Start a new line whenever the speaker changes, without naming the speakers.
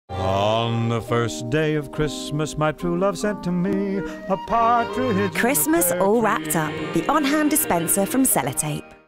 On the first day of Christmas, my true love sent to me a partridge.
Christmas all wrapped up. The on-hand dispenser from Sellotape.